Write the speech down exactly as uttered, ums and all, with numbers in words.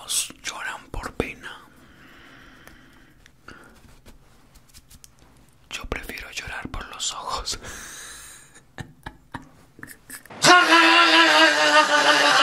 Algunos lloran por pena. Yo prefiero llorar por los ojos.